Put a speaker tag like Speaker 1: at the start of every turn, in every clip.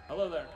Speaker 1: Hello there.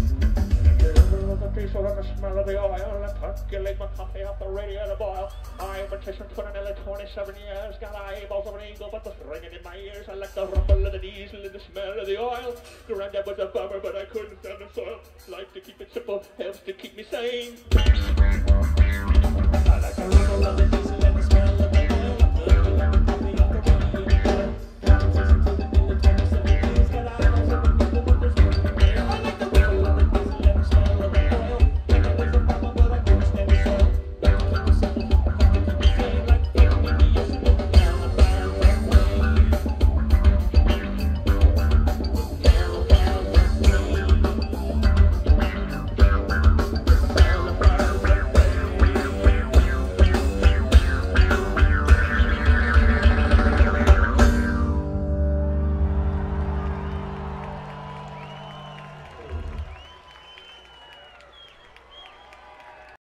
Speaker 2: Smell of the oil and percolate my coffee off the radiator boil. I
Speaker 1: I've been fishing for nearly 27 years. Got eyeballs of an eagle, but the ringing in my ears. I like the rumble of the diesel and the smell of the oil. Granddad was a farmer, but I couldn't stand the soil. Like to keep it simple, helps to keep me sane. I like the rumble of the diesel and